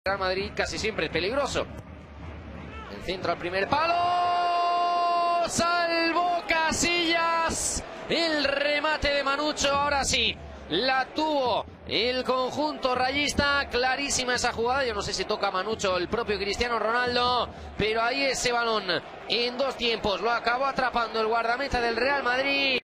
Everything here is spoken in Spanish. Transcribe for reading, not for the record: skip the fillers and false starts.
Real Madrid casi siempre es peligroso. El centro al primer palo. Salvó Casillas. El remate de Manucho. Ahora sí. La tuvo el conjunto rayista. Clarísima esa jugada. Yo no sé si toca a Manucho el propio Cristiano Ronaldo. Pero ahí ese balón en dos tiempos lo acabó atrapando el guardameta del Real Madrid.